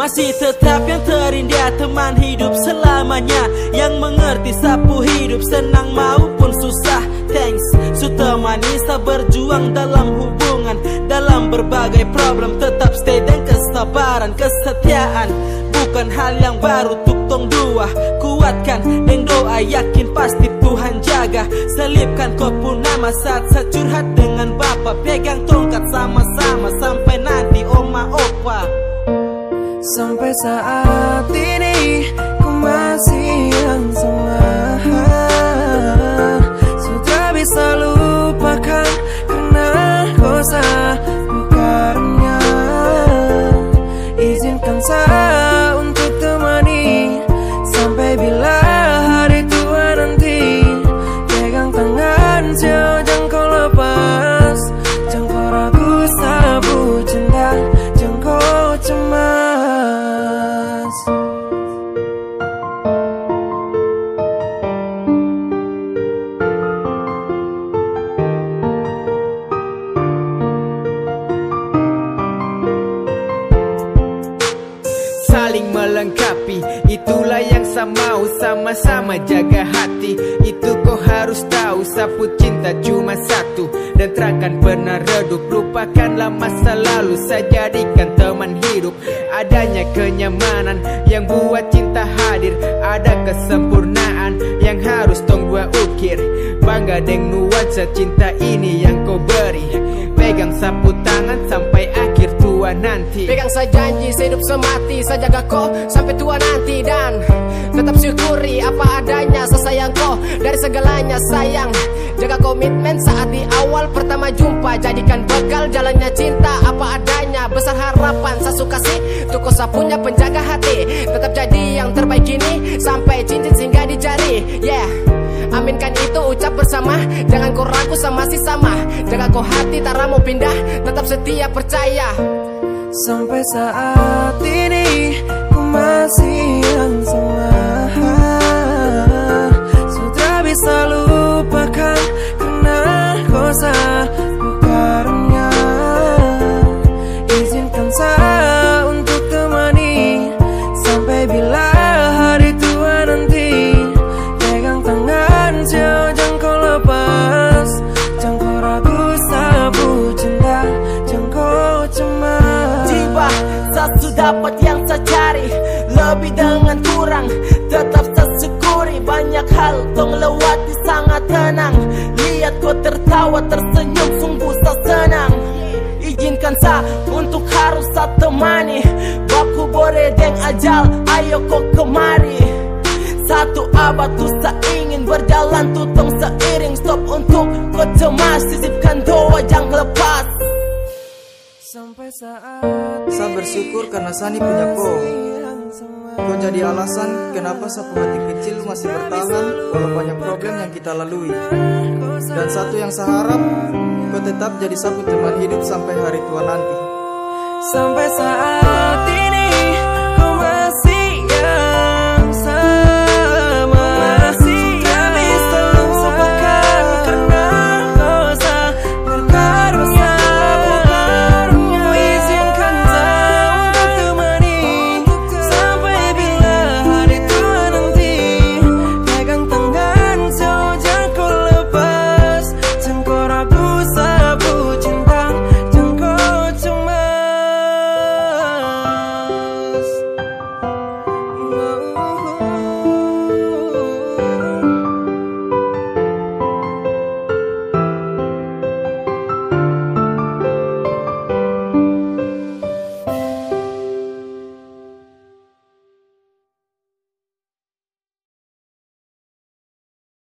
Masih tetap yang terindah teman hidup selamanya, yang mengerti sapu hidup senang maupun susah. Thanks, su temani sa berjuang dalam hubungan, dalam berbagai problem tetap stay dan kesabaran. Kesetiaan bukan hal yang baru tuk tong dua, kuatkan deng doa yakin pasti Tuhan jaga. Selipkan kopu nama saat saya curhat dengan Bapak, pegang tongkat sama-sama sampai nanti oma opa. Sampai saat ini ku masih yang sama, sudah bisa lupakan karena kosa bukannya. Izinkan saya untuk temani sampai bila hari tua nanti. Pegang tangan jauh jangan kau lepas, jangan kau ragu sabu cinta, jangan kau cemas. Saling melengkapi, itulah yang saya mau. Sama-sama jaga hati, itu kau harus tahu. Sapu cinta cuma satu dan takkan pernah redup. Lupakanlah masa lalu, saya jadikan teman hidup. Adanya kenyamanan yang buat cinta hadir, ada kesempurnaan yang harus tong dua ukir. Bangga deng nuansa cinta ini yang kau beri. Pegang sapu tangan sampai akhir tua nanti. Pegang saya janji sehidup semati, saya jaga kau sampai tua nanti. Dan tetap syukuri apa adanya, saya sayang kau dari segalanya sayang. Jaga komitmen saat di awal pertama jumpa, jadikan bekal jalannya cinta apa adanya. Besar harapan saya suka sih, tuh kau saya punya penjaga hati. Tetap jadi yang terbaik ini sampai cincin singgah di jari. Yeah, aminkan itu ucap bersama, jangan kau ragu sama si sama. Jaga kau hati tak mau pindah, tetap setia percaya. Sampai saat ini ku masih yang sama, sudah bisa lupakan karena kosa bukannya. Izinkan saya untuk temani sampai bila hari tua nanti. Pegang tangan jauh jangan kau lepas, jangan kau ragu sabu cinta, jangan kau cemas. Tiba saya sudah dapat yang saya cari, lebih dengan kurang tetap saya syukuri. Banyak hal tong lewati sangat tenang, lihat kau tertawa tersenyum sungguh saya senang. Izinkan saya untuk harus saya temani, baku bore deng ajal ayo kau kemari. Satu abad tuh saya ingin berjalan tutong seiring. Stop untuk kau cemas, sisipkan doa jangan lepas. Sampai saat saya bersyukur karena Sani punya kau. Kau jadi alasan kenapa sapu hati kecil masih bertahan walau banyak problem yang kita lalui. Dan satu yang saya harap, kau tetap jadi sapu teman hidup sampai hari tua nanti. Sampai saat ini